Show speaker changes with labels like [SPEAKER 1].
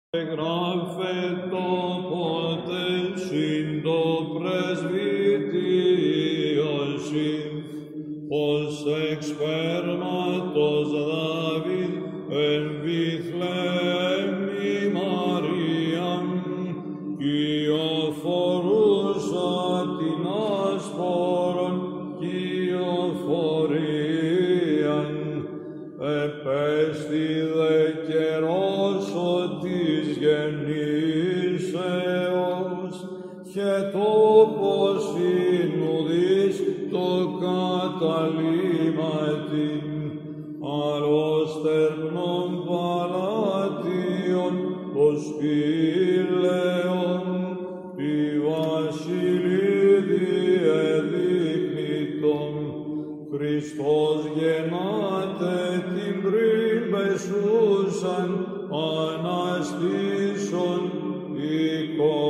[SPEAKER 1] Γράφε το πότε συν το πρεσβυτείωσι, ως εξ σπέρματος Δαβίδ εν Βιθλεέμι Μαρίαν, κυοφορούσα την άσπορον κυοφορίαν, επέστη δε καιρός της γεννήσεως, και τόπος ηνουδής το καταλήμματιν, αρρώστερνον παλάτιον ως ήλαιον, τη βασιλίδη εδείκνητον, Χριστός γεννάται την πριν πεσούσαν, αναστήσον οίκον.